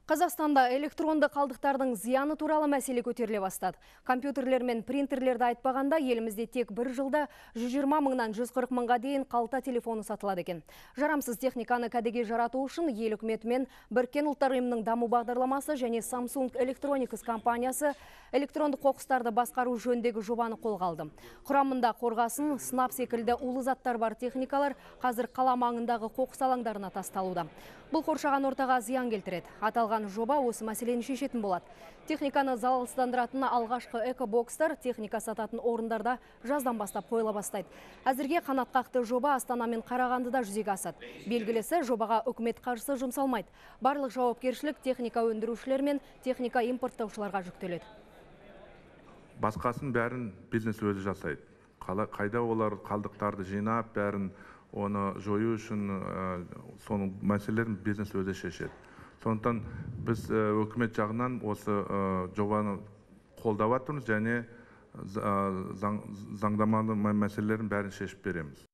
Қазақстанда электронды қалдықтардың зияны туралы мәселе көтеріле бастады. Компьютерлер мен принтерлерді айтпағанда, елімізде тек бір жылда 120 мыңнан 140 мыңға дейін қалта телефоны сатылады екен. Жарамсыз техниканы кәдеге жарату үшін ел үкіметі мен Біріккен ұлттар ұйымының даму бағдарламасы және Samsung Electronics компаниясы электронды қоқыстарды басқару жөніндегі жобаны қолға алды. Құрамында қорғасын, сынап секілді улы заттар бар техникалар қазір қала маңындағы қоқыс алаңдарына тасталуда. Бұл қоршаған ортаға зиян келтіреді. Аталған жоба осы мәселені шешетін болады. Техниканы залалсыздандыратын алғашқы экобокстар техника сататын орындарда жаздан бастап қойыла бастайды. Әзірге қанатқақты жоба Астана мен Қарағандыда жүзеге асады. Белгілісі, жобаға үкімет қаржысы жұмсалмайды. Барлық жауапкершілік техника өндірушілер мен техника импорттаушыларға жүктеледі. Басқасын бәрін бизнес өзі жасайды. Қайда олар қалдықтарды жинап, бәрін оны жою үшін соның мәселелерін бизнес өзі шешеді. Сондықтан біз үкімет жағынан осы жобаны қолдап жатырмыз және заңнаманың мәселелерін бәрін шешіп береміз.